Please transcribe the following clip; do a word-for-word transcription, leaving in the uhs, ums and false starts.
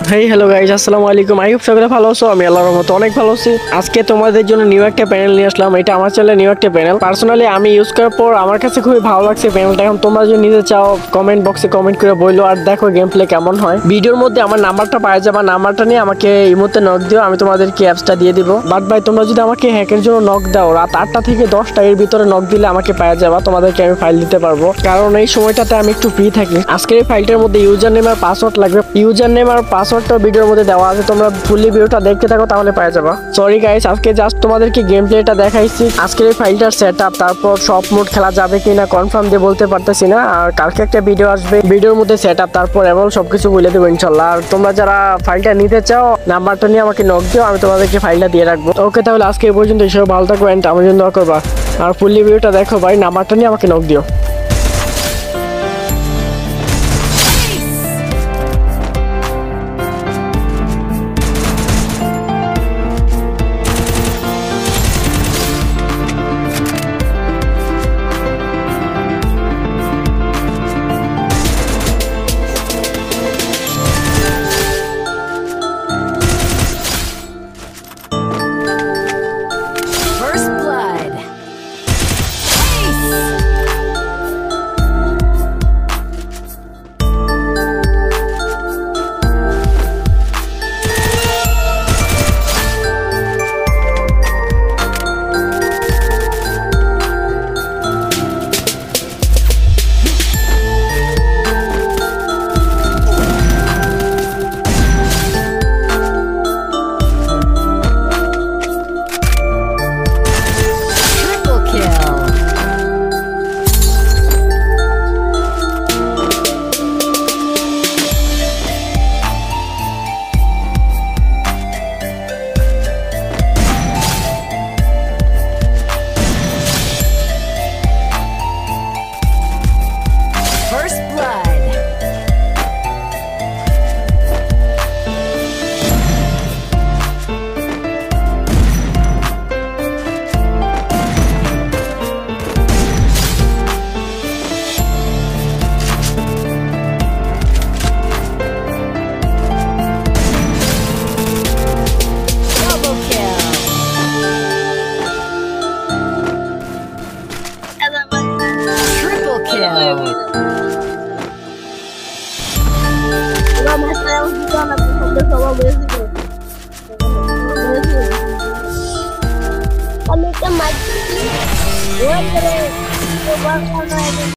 Hey hello guys, আসসালামু আলাইকুম। I hope সকলে ভালো আছো। আমি আল্লাহর রহমতে অনেক ভালো আছি। আজকে তোমাদের জন্য নিউ একটা প্যানেল নিয়ে আসলাম। এটা আমার চ্যানেলে নিউ একটা প্যানেল। পার্সোনালি আমি ইউজ করার পর আমার কাছে খুবই ভালো লাগছে প্যানেলটা। এখন তোমরা যদি নিতে চাও কমেন্ট বক্সে কমেন্ট করে বললো, আর দেখো গেম প্লে কেমন হয়। ভিডিওর মধ্যে আমার নাম্বারটা পাওয়া যাবে, নাম্বারটা নিয়ে আমাকে ইমোতে নক দিও, আমি তোমাদেরকে অ্যাপসটা দিয়ে দিব। বাট ভাই, তোমরা যদি আমাকে হ্যাকের জন্য নক দাও রাত আটটা থেকে দশটা এর ভিতরে নক দিলে আমাকে পাওয়া যাবে, তোমাদেরকে আমি ফাইল দিতে পারবো, কারণ এই সময়টাতে আমি একটু ফ্রি থাকি। আজকের এই ফাইলটার মধ্যে ইউজার নেম আর পাসওয়ার্ড লাগবে। ইউজার নেম আর পাসওয়ার্ডটা ভিডিওর মধ্যে দেওয়া আছে, তোমরা ফুলি ভিডিওটা দেখতে থাকো তাহলে পাওয়া যাবে। সরি গাইস, আজকে জাস্ট তোমাদেরকে গেম প্লেটা দেখাইছি। আজকের এই ফাইলটার সেটআপ, তারপর সব মোড খেলা যাবে কিনা কনফার্ম দিয়ে বলতে পারতেছি না। আর কালকে একটা ভিডিও আসবে, ভিডিওর মধ্যে সেটআপ তারপর এবং সবকিছু বলে দেবো ইনশাল্লাহ। আর তোমরা যারা ফাইলটা নিতে চাও নাম্বারটা নিয়ে আমাকে নক দিও, আমি তোমাদেরকে ফাইলটা দিয়ে রাখবো। ওকে, তাহলে আজকে এই পর্যন্ত। এসব ভালো থাকবো এন্ড আমার জন্য দোয়া করবা। আর ফুলি ভিডিওটা দেখো ভাই, নাম্বারটা নিয়ে আমাকে নক দিও। Kami ka mag-i.